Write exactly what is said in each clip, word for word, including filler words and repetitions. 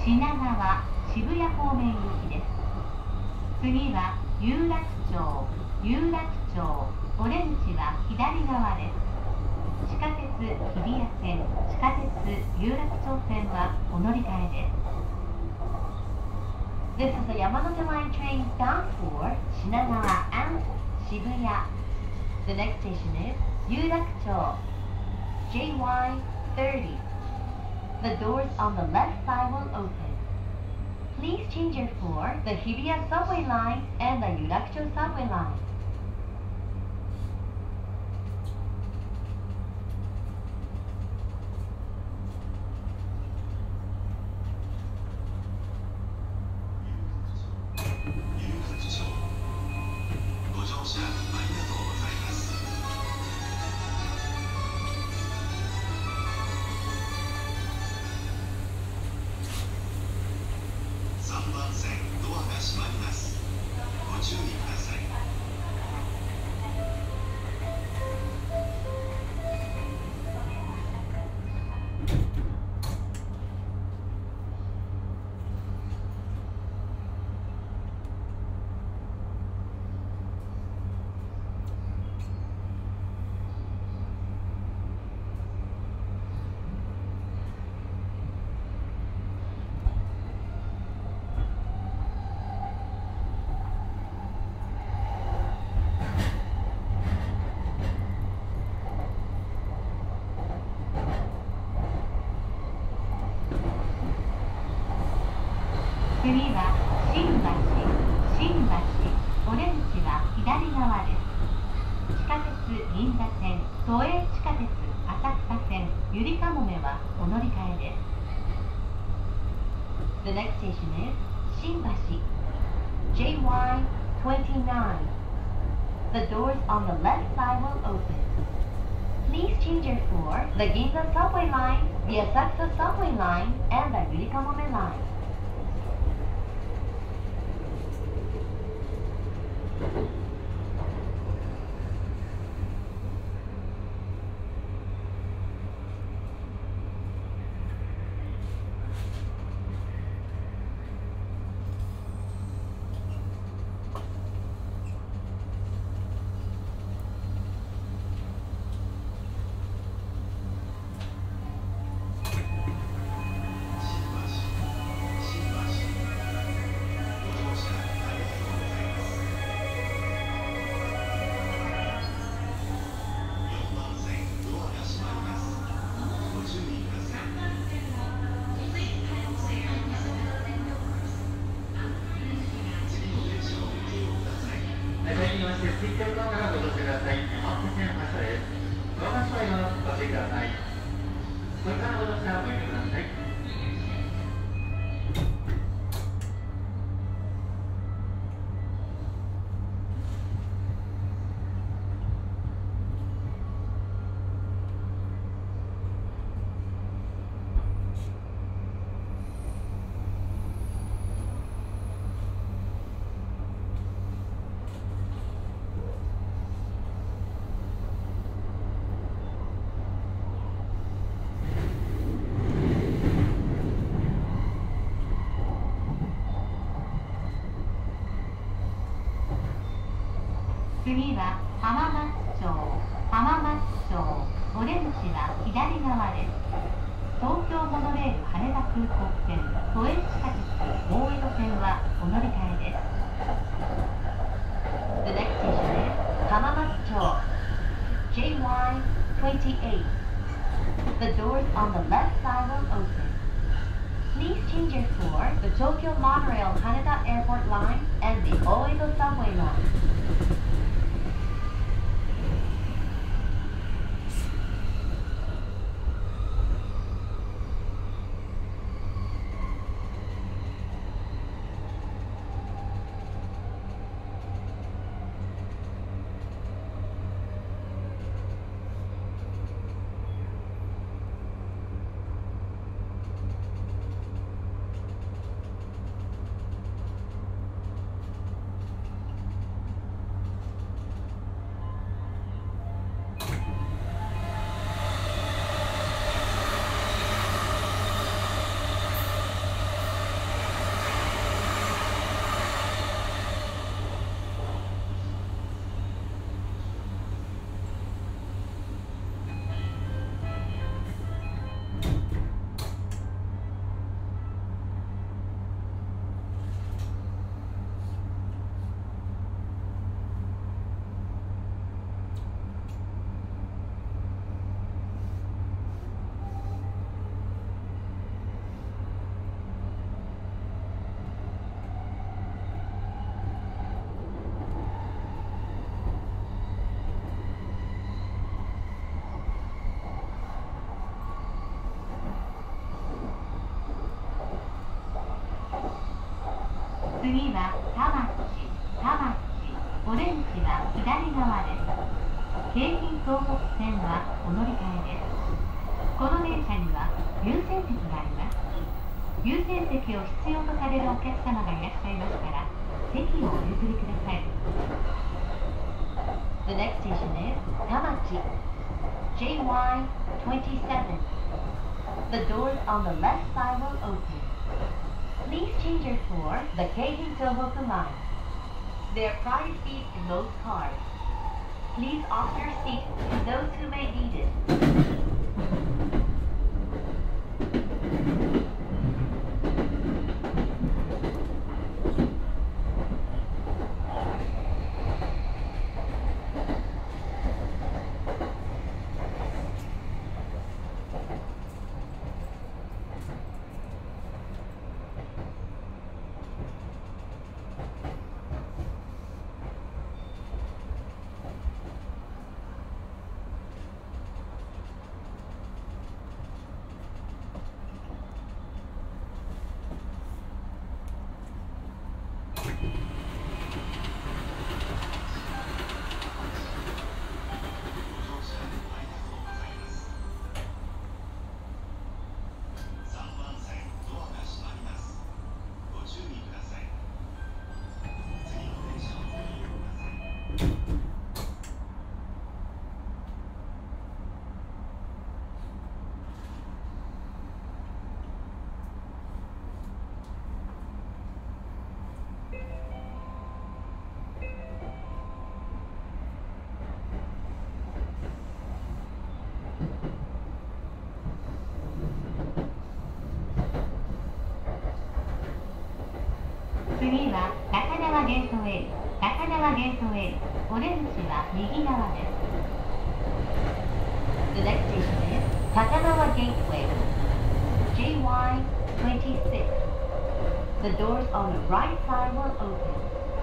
品川、渋谷方面行きです。次は有楽町、有楽町、お出口は左側です。地下鉄日比谷線、地下鉄有楽町線はお乗り換えです。This is a Yamanote Line train bound for Shinagawa and Shibuya. The next station is Yurakucho, J Y thirty. The doors on the left side will open. Please change your for the Hibiya subway line and the Yurakucho subway line. 次は新橋、新橋、お出口は左側です。地下鉄銀座線、都営地下鉄浅草線、ゆりかもめはお乗り換えです。The next station is 新橋 J Y twenty-nine. The doors on the left side will open. Please change your for the Ginza subway line, the Asakusa subway line, and the Yurikamome line. 次は浜松町、浜松町、お出口は左側です。東京モノレール羽田空港線、都営地下鉄大江戸線はお乗り換えです。The next station is 浜松町 J Y twenty-eight. The doors on the left side will open. Please change your for the Tokyo Monorail Haneda Airport line and the Oedo subway line. 「 次は田町、田町、オレンジは左側です。京浜東北線はお乗り換えです。この電車には優先席があります。優先席を必要とされるお客様がいらっしゃいましたら、席をお譲りください。The next station is Tamachi, J Y twenty-seven. The doors on the left side will open. Please change your floor, the Keihin Tohoku line. There are private seats in most cars. Please offer your seat to those who may need it. 次は高輪ゲートウェイ、高輪ゲートウェイ、オレンジは右側です。The next station is Takanawa Gateway, J Y twenty-six. The doors on the right side will open.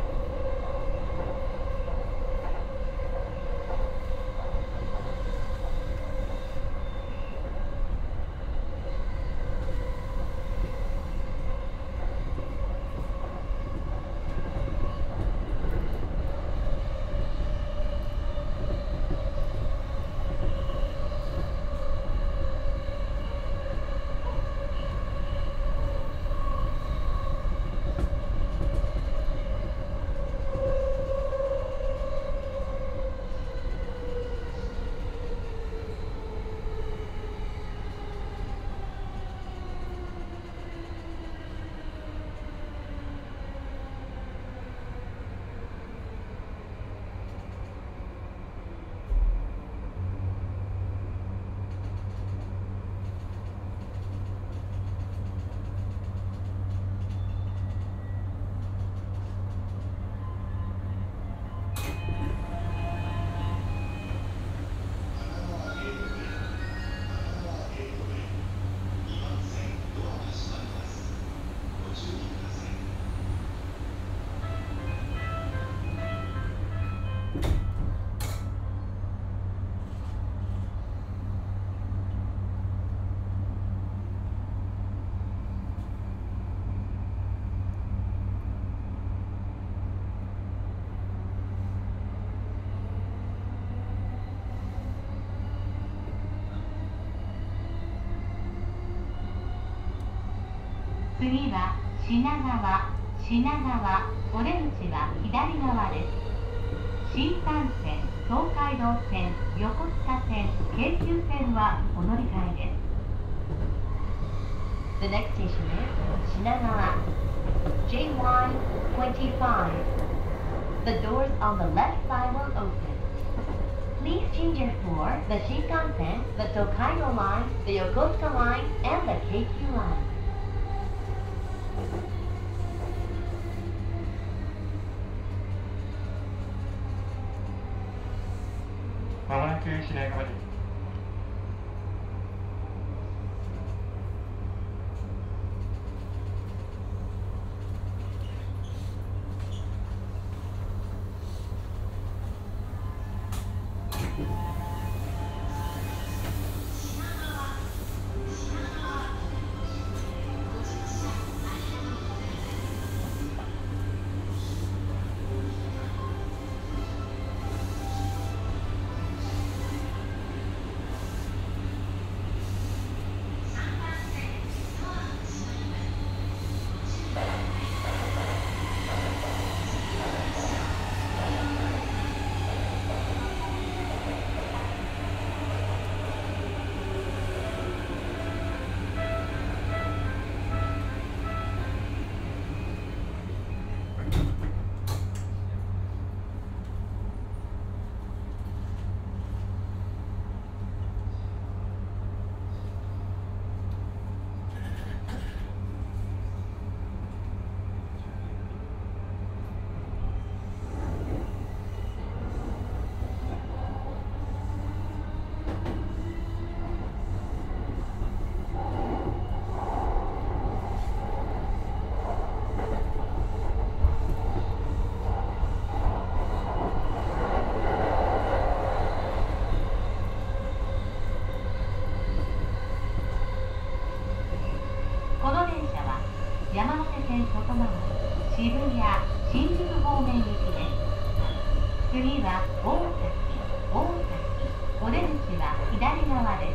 次は品川、品川、オレンジは左側です。新幹線、東海道線、横須賀線、京急線はお乗り換えです。The next station is 品川 J Y twenty-five. The doors on the left side will open. Please change your floor, the Shinkansen, the Tokaido line, the Yokosuka line, and the Keikyu line. まもなく品川です。 次は大崎、大崎、お出口は左側です。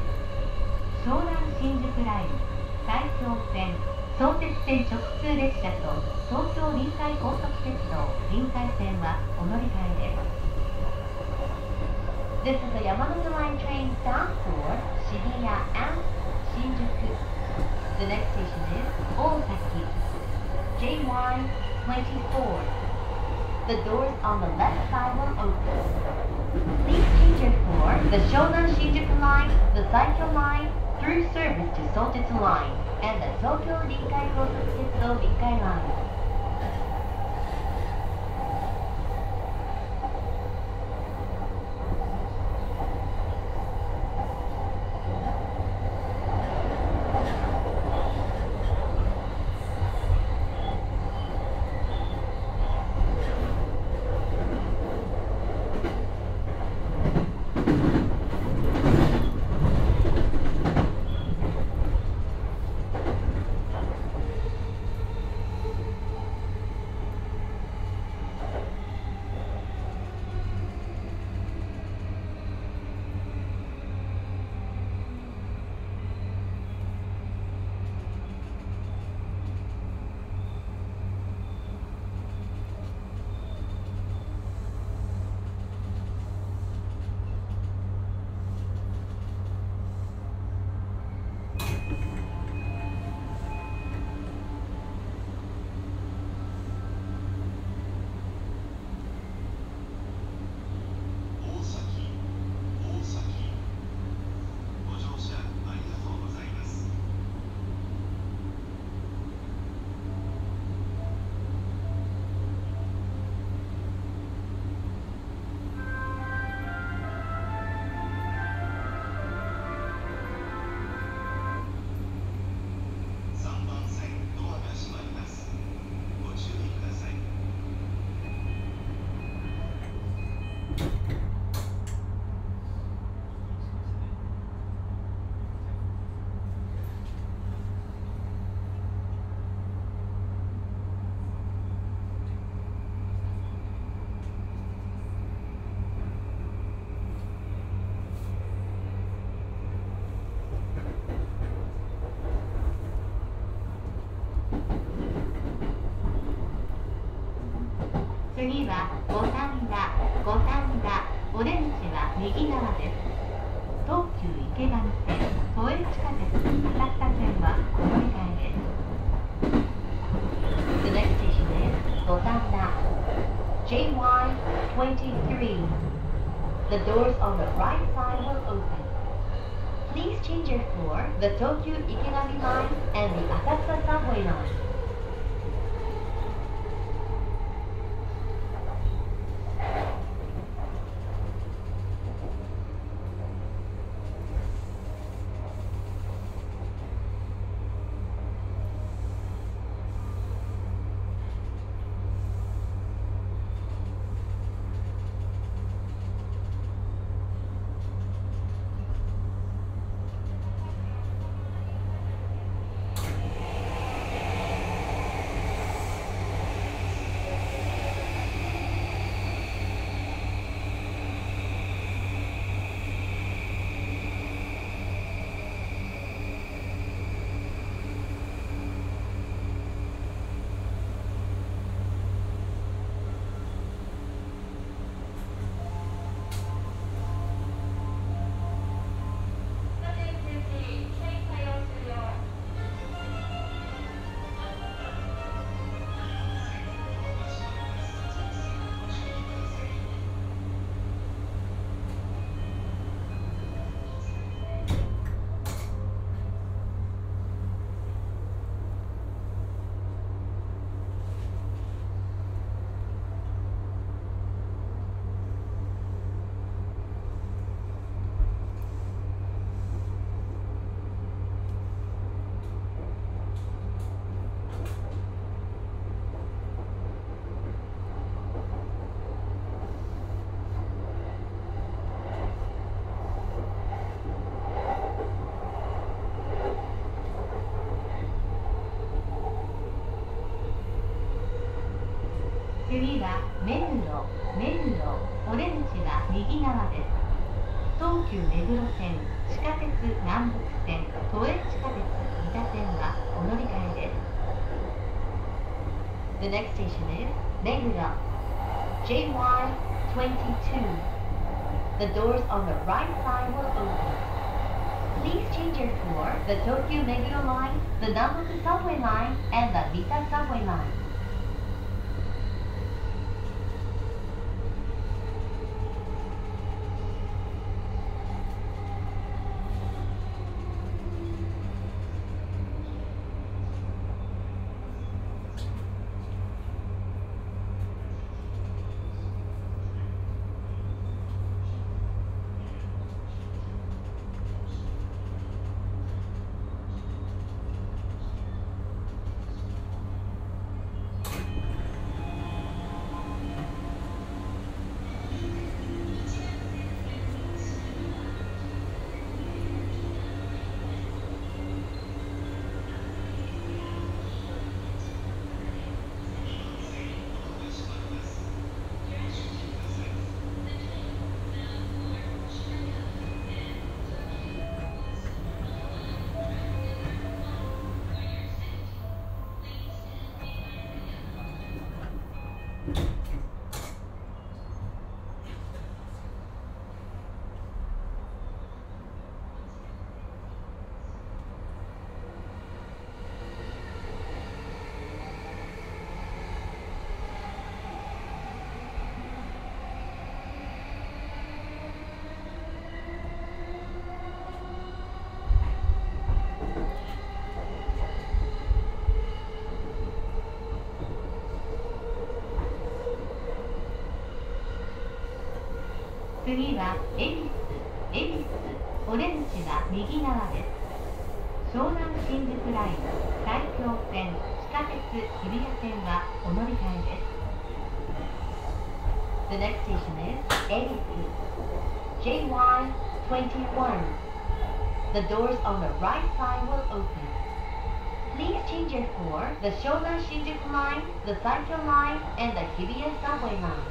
湘南新宿ライン、埼京線、相鉄線直通列車と東京臨海高速鉄道臨海線はお乗り換えです。This is a Yamanote Line train bound for Shibuya and Shinjuku. The next station is Osaki, J Y twenty-four. The doors on the left side will open. Please change it for the Shonan Shinjuku Line, the Saikyo Line, through service to Sotetsu Line, and the Tokyo Rinkai Gotoku Tetsudo Rinkai Line. 次は五反田、五反田、お出口は右側です。東急池上線、都営地下鉄浅草線はお乗り換えです。The next station is 五反田 J Y twenty-three. The doors on the right side will open. Please change your for the Tokyo Ikegami Line and the Asakusa Subway Line. お黒、目黒、お出口は右側です。東急目黒線、地下鉄南北線、都営地下鉄三田線はお乗り換えです。The next station is Meguro, J Y twenty-two. The doors on the right side will open. Please change your for the Tokyo Meguro line, the Nambuku subway line, and the Mita subway line. 次は恵比寿、恵比寿、お出口は右側です。湘南新宿ライン、埼京線、地下鉄日比谷線はお乗り換えです。The next station is 恵比寿 J Y twenty-one. The doors on the right side will open. Please change your for the Shonan Shinjuku line, the Saikyo line, and the Hibiya subway line.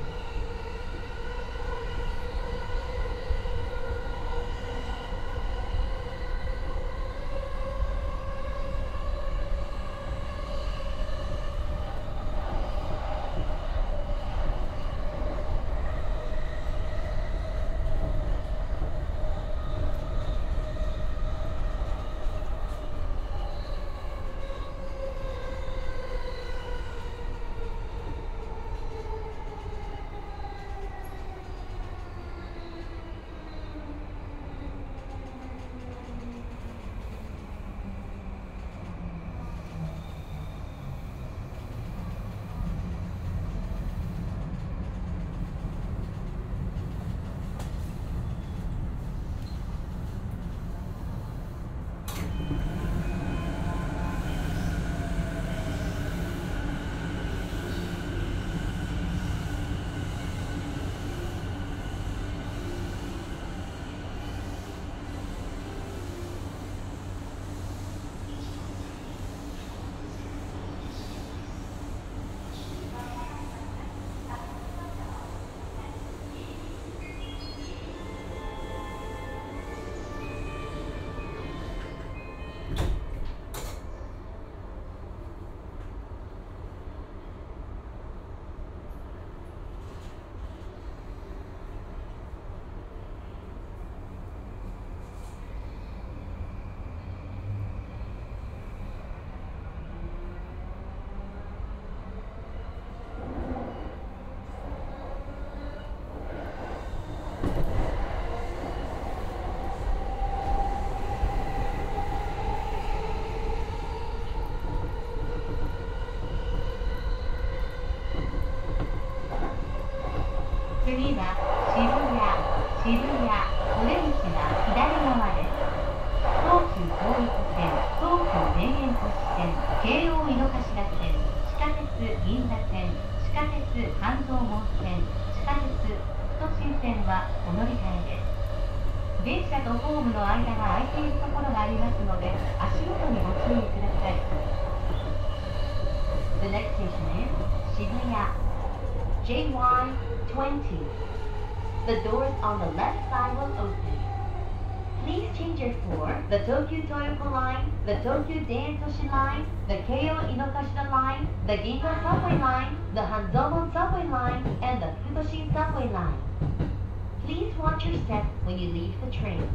次は渋谷、渋谷、お出口は左側です。東急東横線、東急田園都市線、京王井の頭線、地下鉄銀座線、地下鉄半蔵門線、地下鉄副都心線はお乗り換えです。電車とホームの間が空いているところがありますので、足元にご注意ください。The next station is 渋谷 J Y twenty. The doors on the left side will open. Please change your floor. The Tokyu Toyoko Line, the Tokyu Deintoshi Line, the Keio Inokashira Line, the Ginza Subway Line, the Hanzomon Subway Line, and the Futoshin Subway Line. Please watch your step when you leave the train.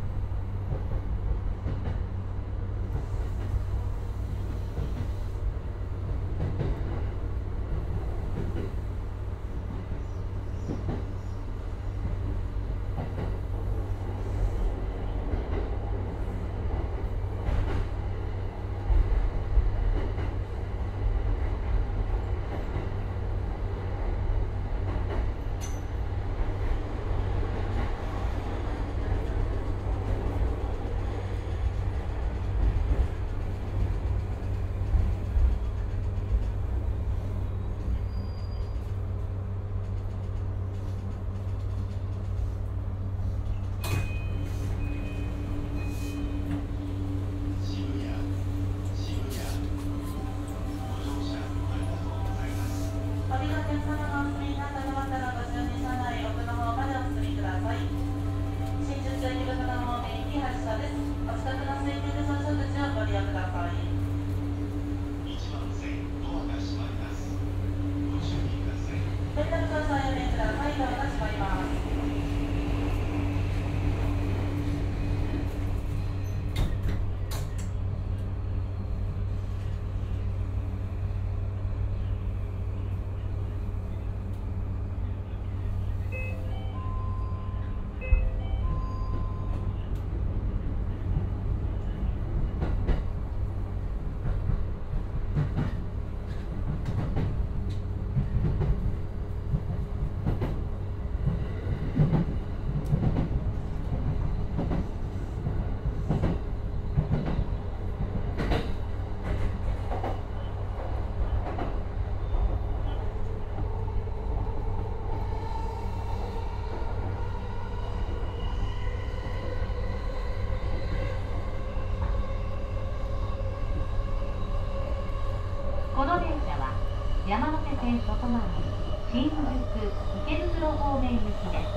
この電車は山手線外回り新宿池袋方面行きです。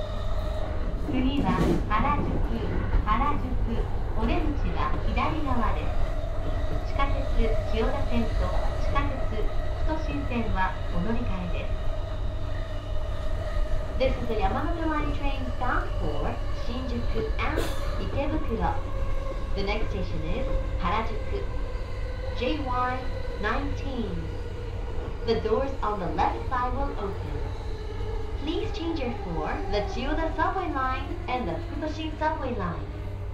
次は原宿原宿お出口は左側です。地下鉄千代田線と地下鉄副都心線はお乗り換えです。This is the Yamanote Line train bound for Shinjuku and Ikebukuro. The next station is Harajuku. J Y nineteen. The doors on the left side will open. Please change your floor, the Chiyoda subway line and the Futoshin subway line.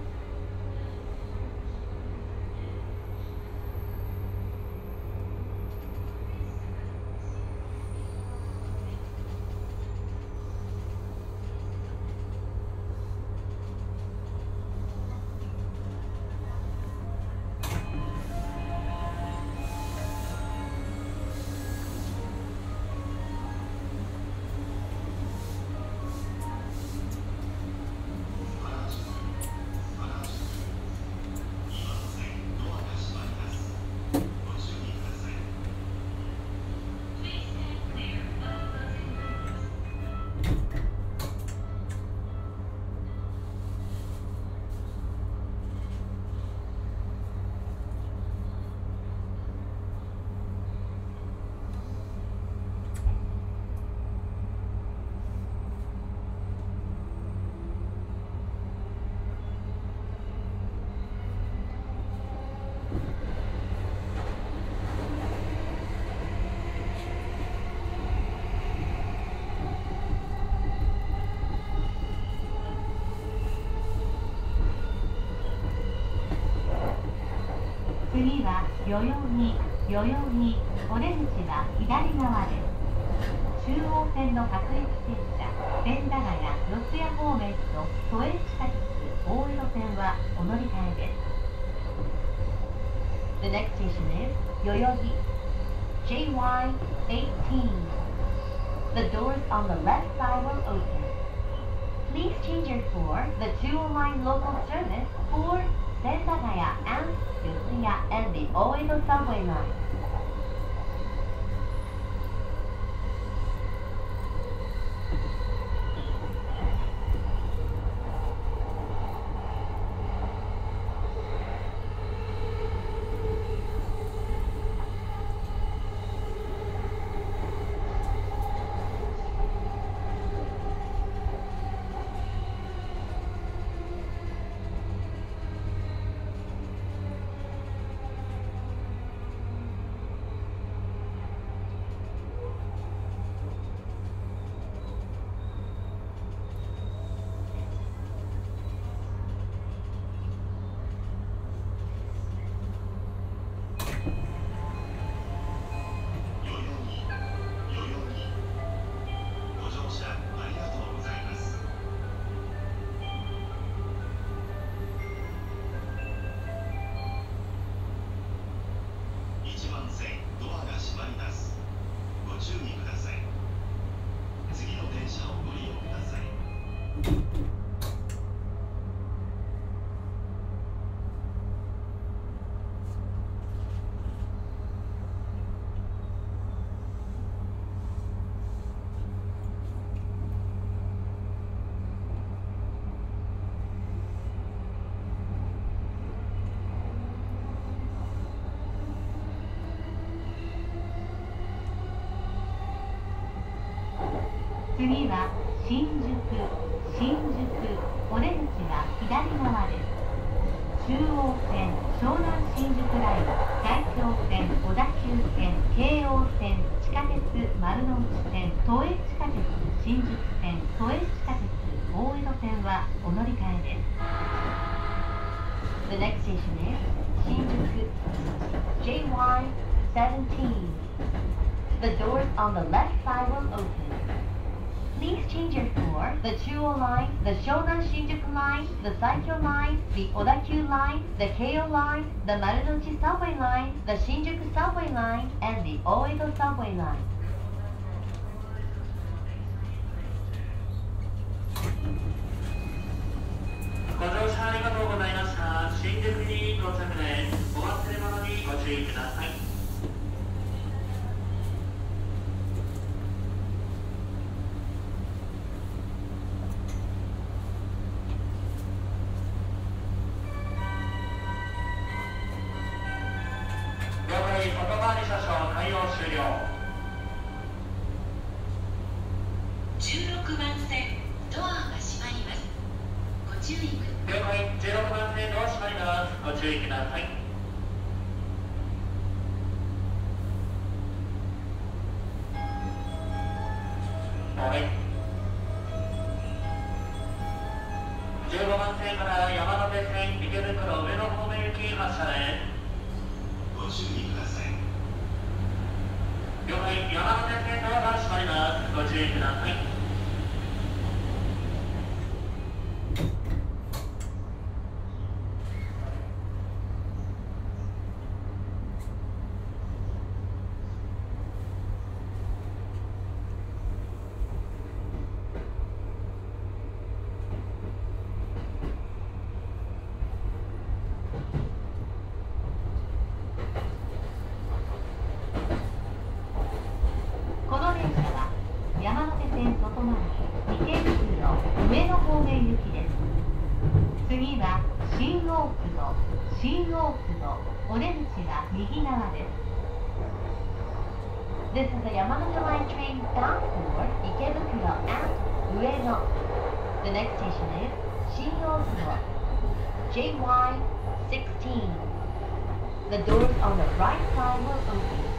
次は代々木代々木お出口は左側です。中央線の各駅停車千駄ヶ谷四谷方面と都営地下鉄大江戸線はお乗り換えです。The next station is 代々木 J Y eighteen. The doors on the left side will open. Please change your floor, the two oh nine local service for Sendagaya and Yotsuya and the Oedo subway line. 次は新宿、新宿、お出口は左側です。中央線、湘南新宿ライン、埼京線、小田急線、京王線、地下鉄、丸の内線、都営地下鉄、新宿線、都営地下鉄、大江戸線はお乗り換えです。The next station is 新宿 ジェイワイセブンティーン. The doors on the left side will open. Please change your floor. The Chuo line, the Shonan Shinjuku line, the Saikyo line, the Odakyu line, the Keio line, the Marunouchi subway line, the Shinjuku subway line, and the Oedo subway line. ご乗車ありがとうございました。新宿に到着です。お忘れ物にご注意ください。了解、外回り車掌対応終了。 じゅうろくばん線、ドアが閉まります。ご注意ください。 了解、じゅうろくばん線ドア閉まります。ご注意ください。はい。じゅうごばん線から山手線池袋上野方面行き発車です。ご注意ください。了解、山手線ドアが閉まります。ご注意ください。 この電車は山手線外回り池袋上野方面行きです。次は新大久保、新大久保、お出口は右側です。This is a Yamanote Line train bound for Ikebukuro and Ueno. The next station is Shin-Okubo,ジェイワイシックスティーン. The doors on the right side will open.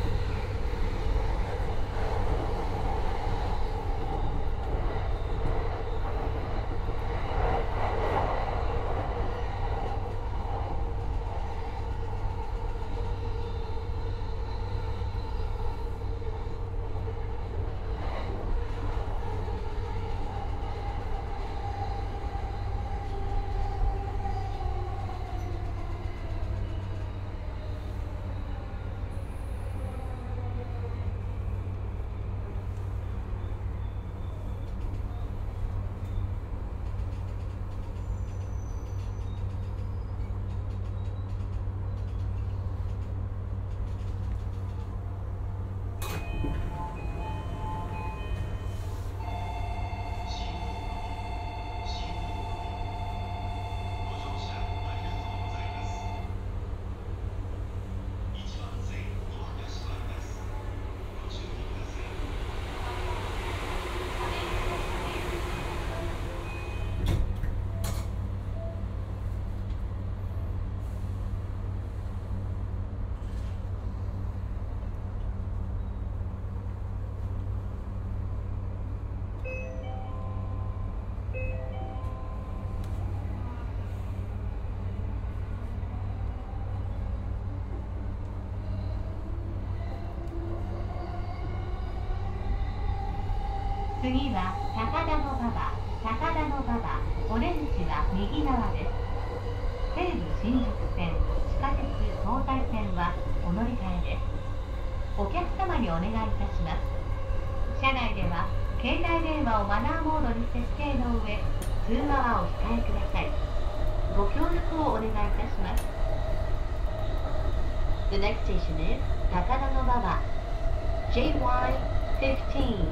次は高田馬場、高田馬場、お出口は右側です。西武新宿線、地下鉄東西線はお乗り換えです。お客様にお願いいたします。車内では携帯電話をマナーモードに設定の上、通話はお控えください。ご協力をお願いいたします。The next station is 高田馬場 ジェイワイフィフティーン.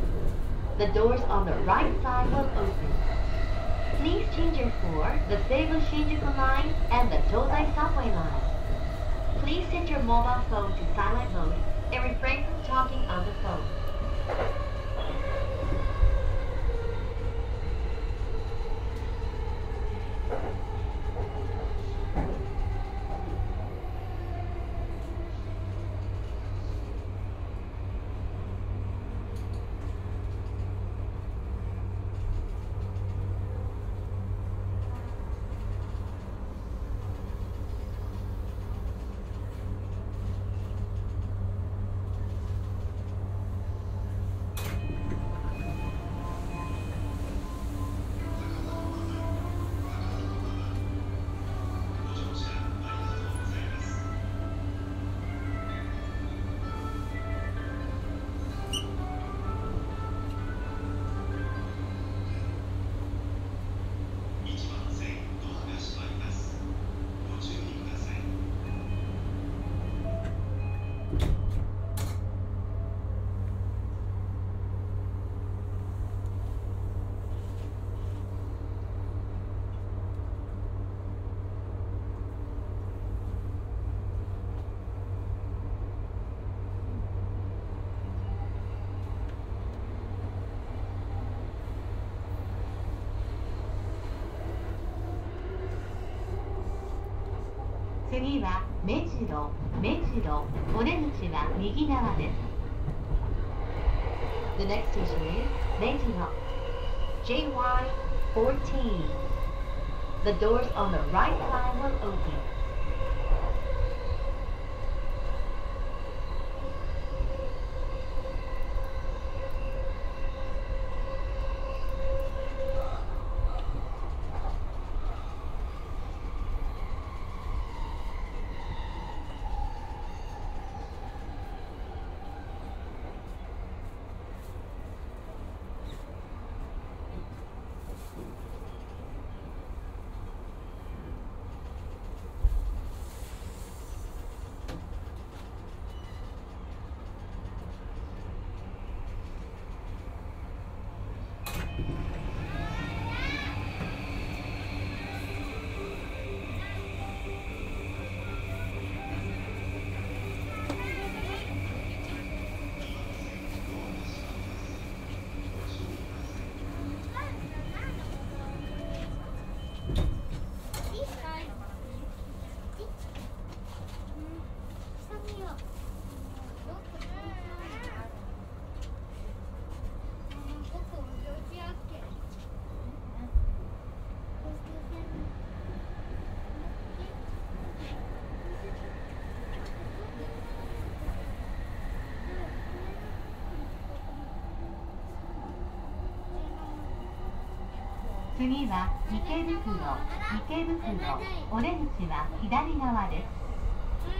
The doors on the right side will open. Please change your floor, the Seibu Shinjuku line and the Tozai subway line. Please set your mobile phone to silent mode and refrain from talking on the phone. 次は目白、目白、お出口は右側です。The next station is 目白 ジェイワイフォーティーン The doors on the right side will open. 次は池袋、池袋、お出口は左側です。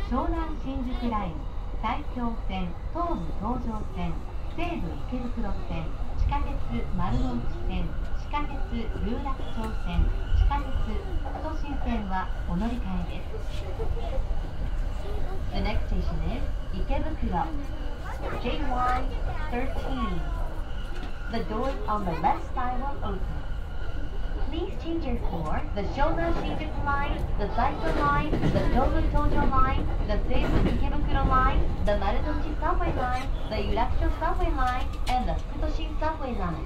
湘南新宿ライン、埼京線、東武東上線、西武池袋線、地下鉄丸の内線、地下鉄有楽町線、地下鉄北都心線はお乗り換えです。The next station is 池袋 ジェイワイじゅうさん The doors on the left side will open. Please change your for the Shonan Shinjuku line, the Saito line, the Tobu Tojo line, the Seibu Ikebukuro line, the Marunouchi subway line, the Yurakucho subway line, and the Fukutoshin subway line.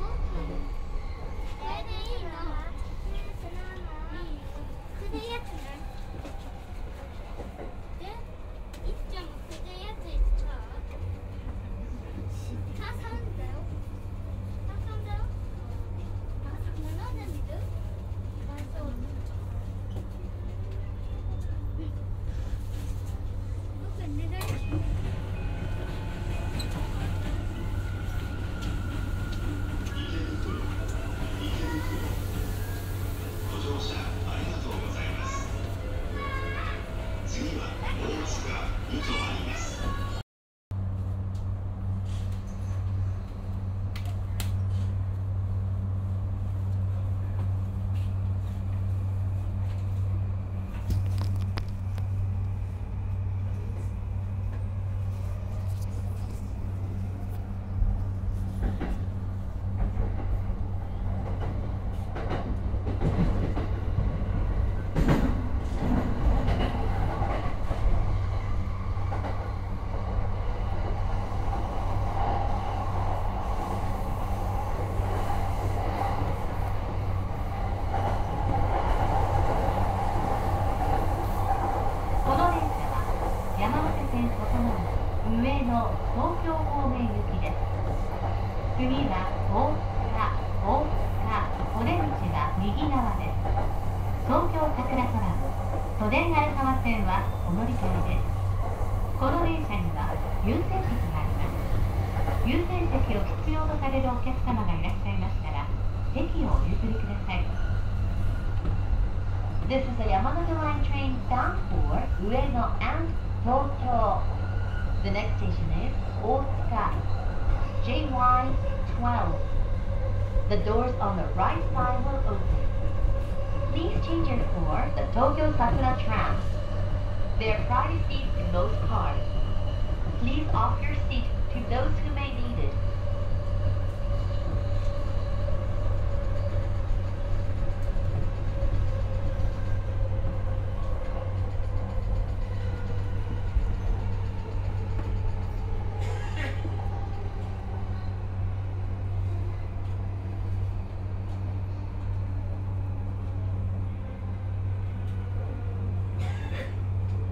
「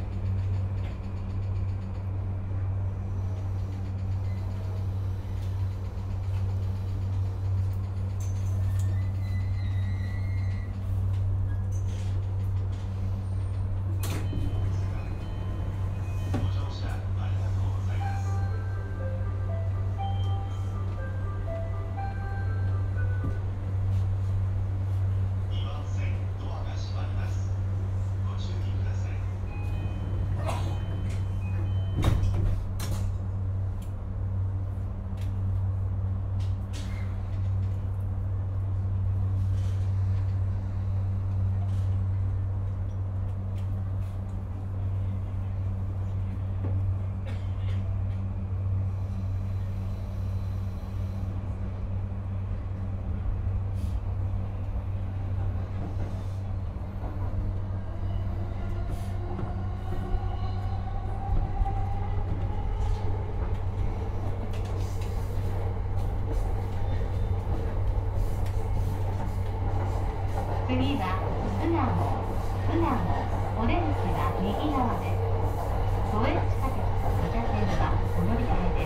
次は巣鴨、巣鴨、お出口は右側です。都営地下鉄に車線はお乗り換えです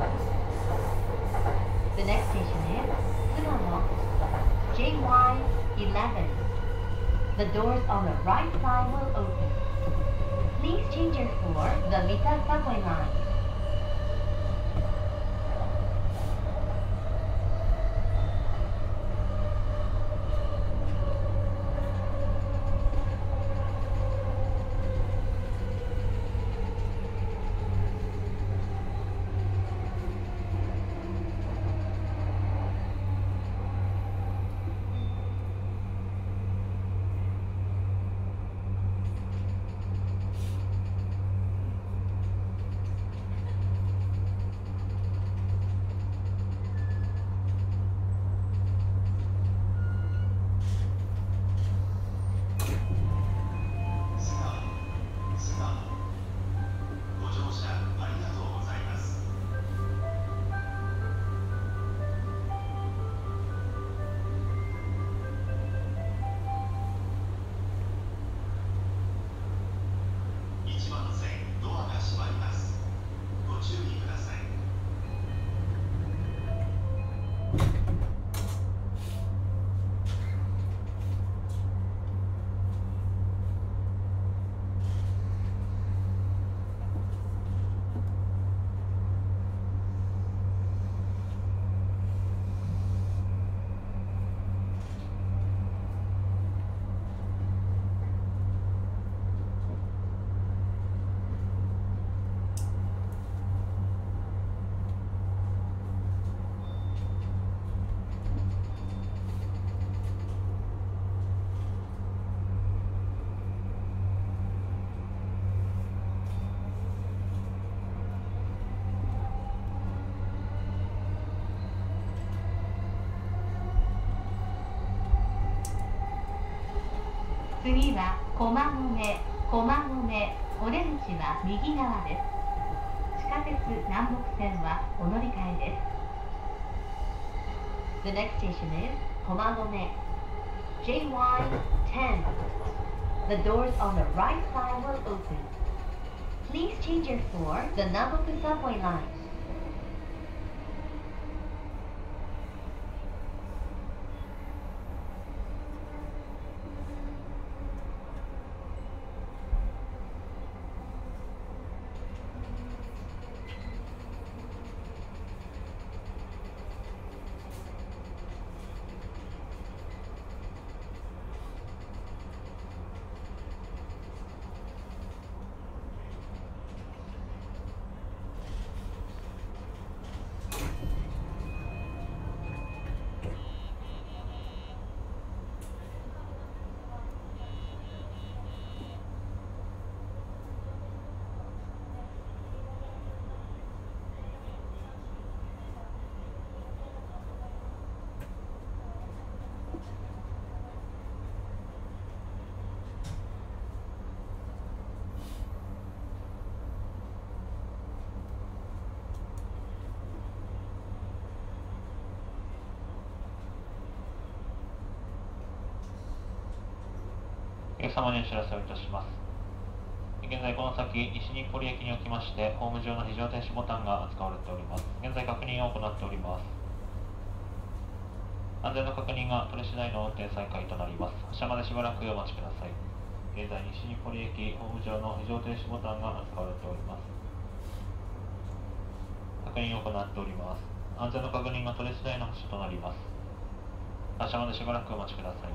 。The next station is 巣鴨 ジェイワイイレブン. The doors on the right side will open. Please change your for the Mita subway line. 次は駒込、駒込、お出口は右側です。地下鉄南北線はお乗り換えです。The next station is 駒込 ジェイワイテン. The doors on the right side will open. Please change your for the Namboku subway line. お客様にお知らせをいたします。現在この先、西日暮里駅におきまして、ホーム上の非常停止ボタンが扱われております。現在確認を行っております。安全の確認が取れ次第の運転再開となります。発車までしばらくお待ちください。現在、西日暮里駅ホーム上の非常停止ボタンが扱われております。確認を行っております。安全の確認が取れ次第の発車となります。発車までしばらくお待ちください。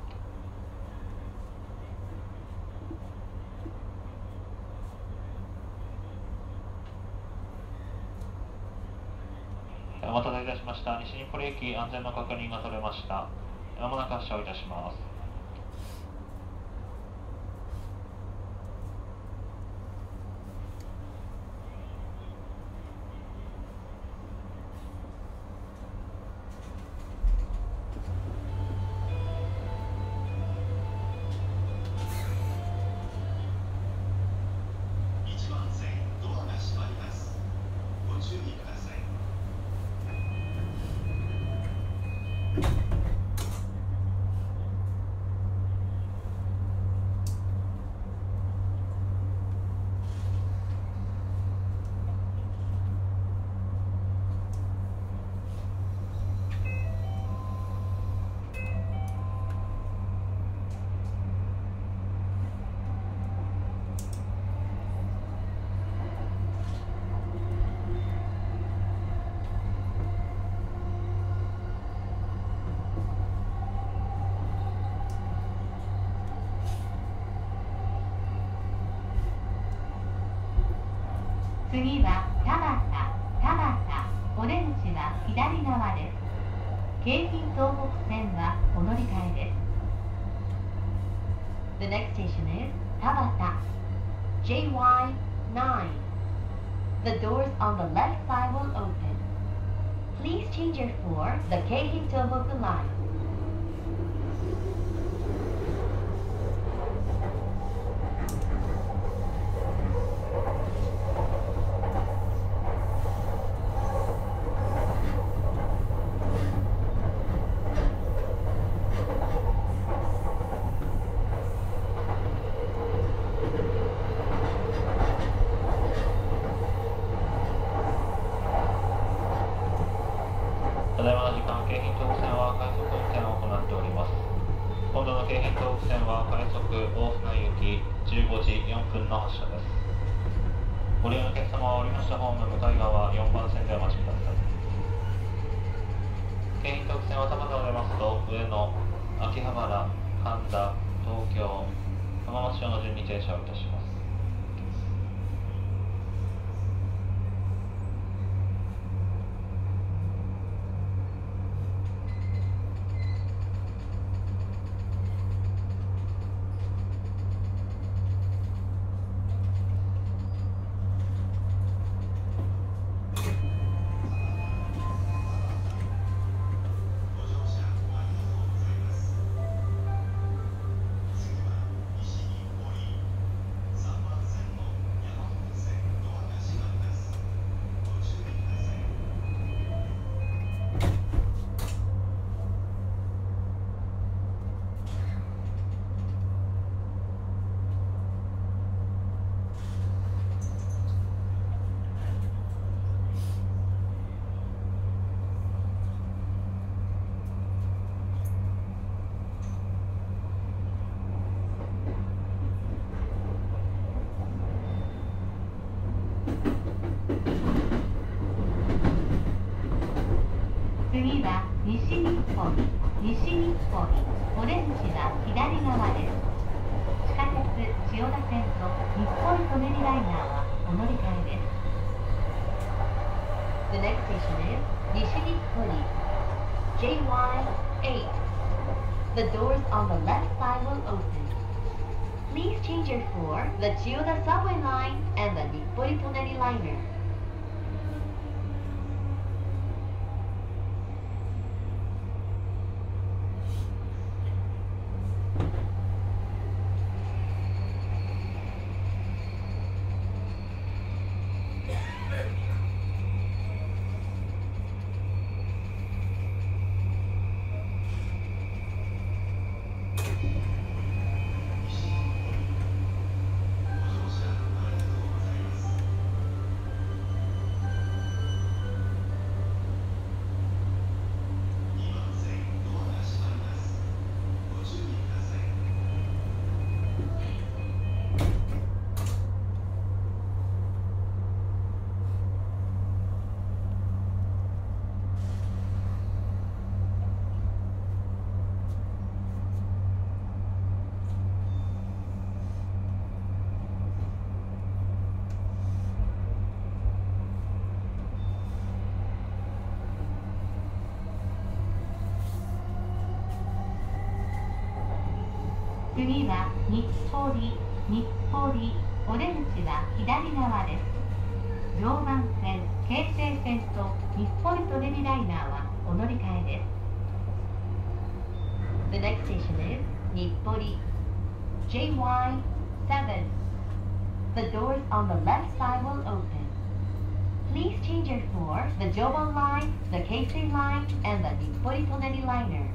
お待たせいたしました。西日暮里駅安全の確認が取れました。まもなく発車をいたします。 次は田端、田端、お出口は左側です。京浜東北線はお乗り換えです。The next station is Tabata,ジェイワイナイン. The doors on the left side will open. Please change your for the Keihin Tohoku line. ただいまの時間、京浜東北線は快速運転を行っております。今度の京浜東北線は快速大船行きじゅうごじよんぷんの発車です。ご利用のお客様は降りましたホーム向かい側よんばん線でお待ちください。京浜東北線は田端を出ますと上野、秋葉原、神田、東京、浜松町の順に停車をいたします。次は西日暮里、西日暮里、お出口は左側です。地下鉄千代田線と日暮里舎人ライナーはお乗り換えです。The next station is 西日暮里、ジェイワイエイト. The doors on the left side will open. Please change your for the Chiyoda subway line and the Nippori Toneri liner. 次は日暮里、日暮里、お出口は左側です。常磐線、京成線と日暮里舎人ライナーはお乗り換えです。The next station is 日暮里、ジェイワイセブン. The doors on the left side will open. Please change your for the Joban line, the Keisei line, and the Nippori Toneri liner.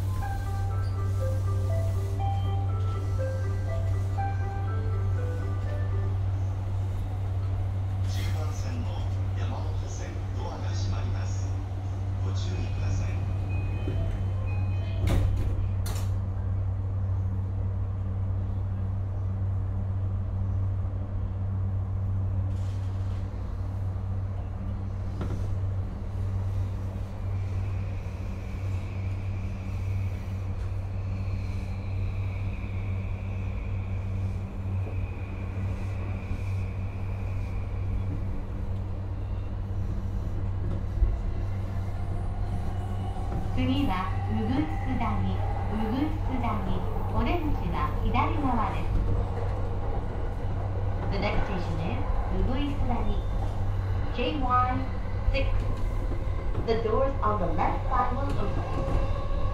次次はうぐいす谷、うぐいす谷、お出口は左側です。The next station is うぐいす谷 ジェイワイシックス. The doors on the left side will open.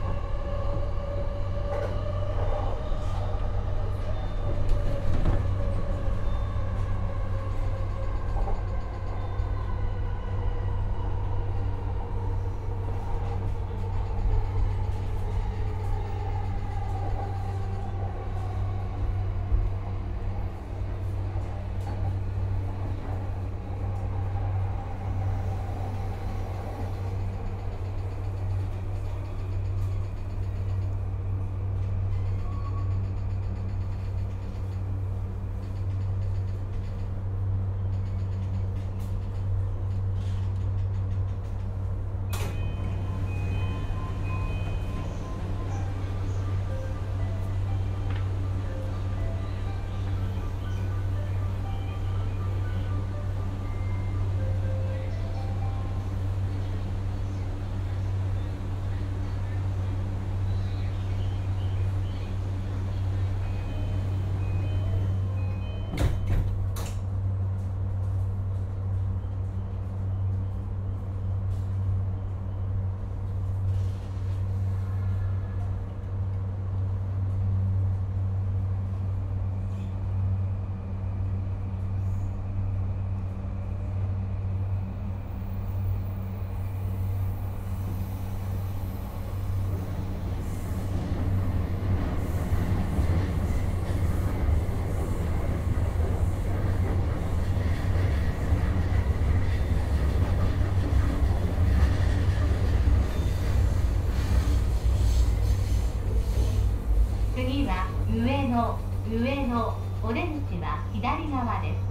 次は上野、上野、お出口は左側です。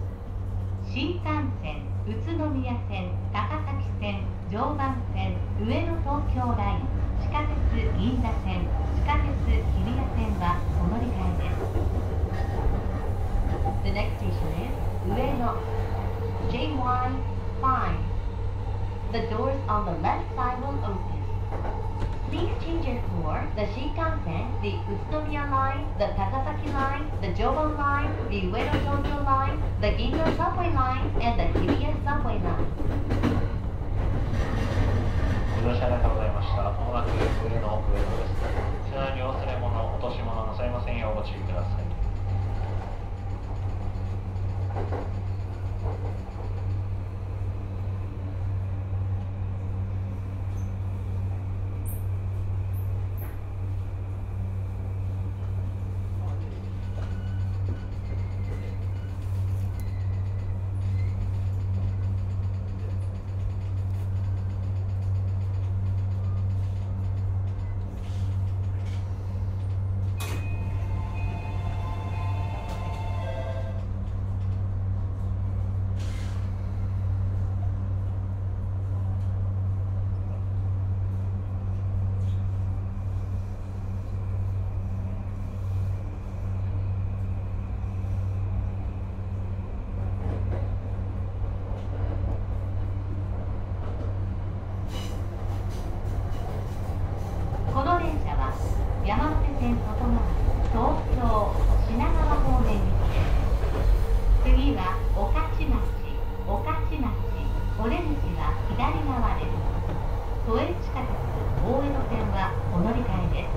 新幹線、宇都宮線、高崎線、常磐線、上野東京ライン、地下鉄銀座線、地下鉄日比谷線はお乗り換えです。The next station is 上野 ジェイワイファイブ. The doors on the left side will open. Please change your floor. The Shinkansen, the Utsunomiya line, the Takasaki line, the Joban line, the Ueno Tokyo line, the Ginza subway line, and the Hibiya subway line. ご乗車ありがとうございました。まもなく上野、上野です。車内にお忘れ物、落とし物なさいませんようご注意ください。 この電車は山手線外回り東京品川方面行きです。次は御徒町、御徒町、お出口は左側です。都営地下鉄大江戸線はお乗り換えです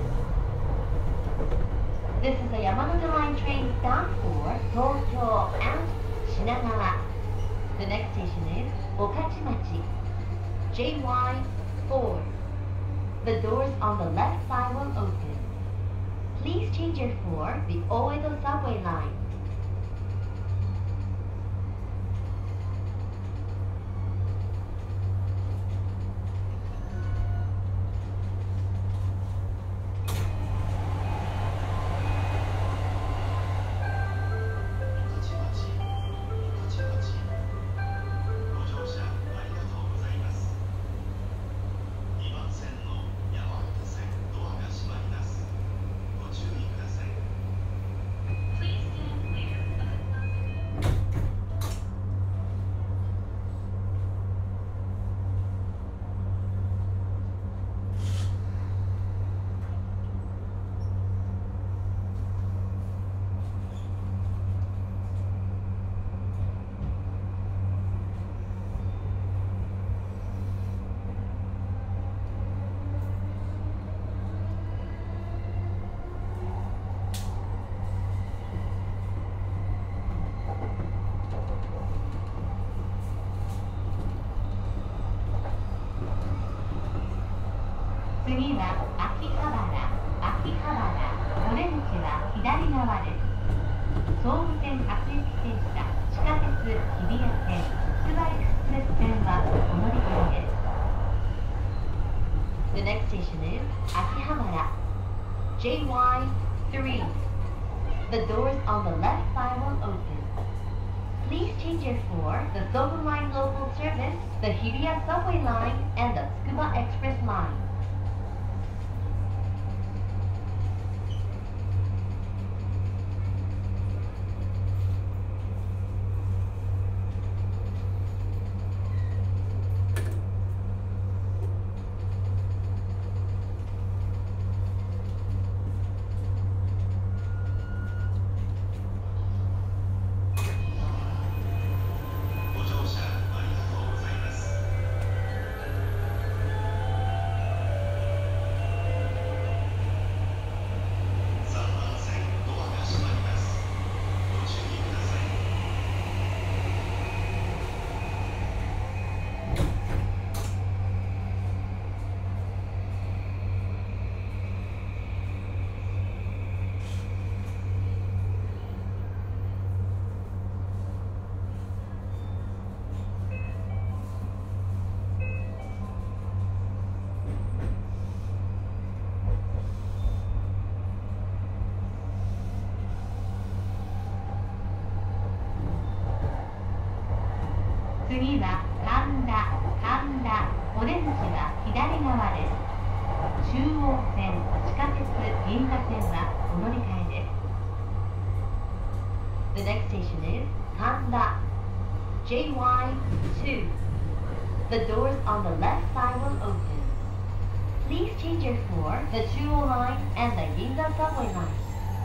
。This is a Yamanote Line train bound for Tokyo and Shinagawa. The next station is 御徒町 ジェイワイフォー. The doors on the left side will open. Please change your for the Oedo subway line. Please stand 次は秋葉原、秋葉原、お出口は左側です。総武線各駅停車、地下鉄日比谷線、つくばエクスプレス線はお乗り換えです。The next station is Akihabara, J Y three. The doors on the left side will open. Please change it for the Sobu Line local service, the Hibiya subway line, and the Tsukuba Express line. 次は神田、神田、お出口は左側です。中央線、地下鉄、銀座線はお乗り換えです。The next station is Kanda, J Y two. The doors on the left side will open. Please change it for the Chuo line and the Ginza subway line.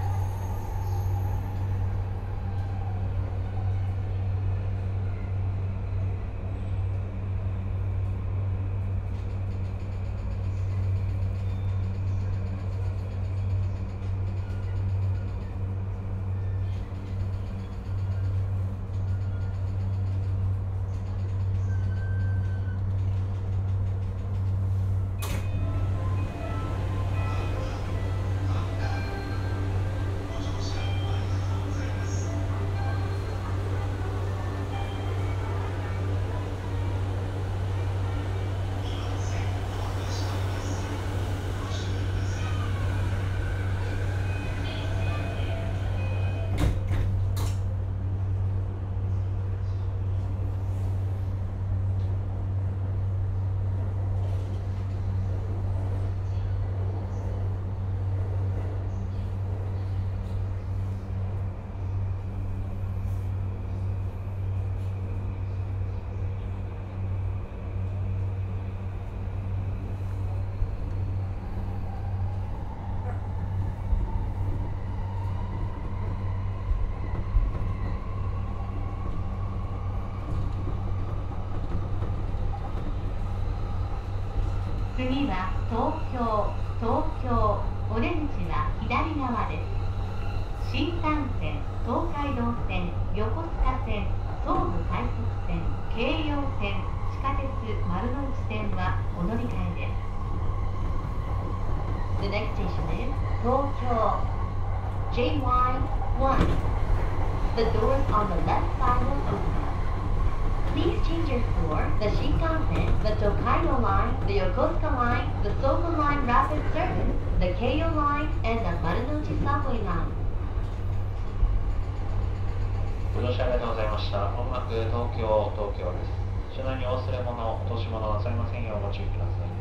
次は東京、東京、お出口は左側です。新幹線、東海道線、横須賀線、総武快速線、京葉線、地下鉄丸ノ内線はお乗り換えです。The next station is 東京 J Y one. The doors on the left side will open. Please change your for the Shinkansen, the Tokaido line, the Yokosuka line, the Sobu line rapid service, the Keio line, and the Marunouchi subway line. ご乗車ありがとうございました。まもなく東京、東京です。車内にお忘れ物、落とし物なさいませんようご注意ください。